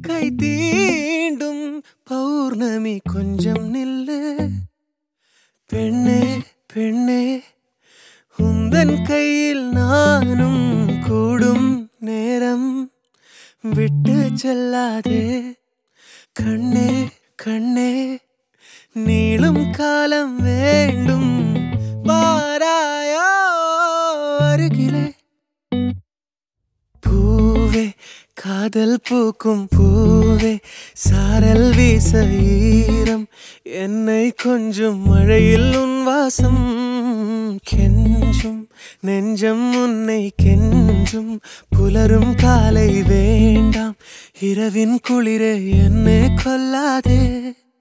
கை தீண்டும் பௌர்ணமி கொஞ்சம் நில்லு பெண்ணே பெண்ணே உந்தன் கையில் நானும் கூடும் நேரம் விட்டு செல்லாதே கண்ணே கண்ணே நீளும் காலம் வேண்டும் வாராயோ அருகிலே பூவே காதல் பூக்கும் பூவே சாரல் வீச ஈரம் என்னை கொஞ்சம் மழையில் உன் வாசம் கெஞ்சும் நெஞ்சம் உன்னை கெஞ்சும் புலரும் காலை வேண்டாம் இரவின் குளிரே என்னை கொல்லாதே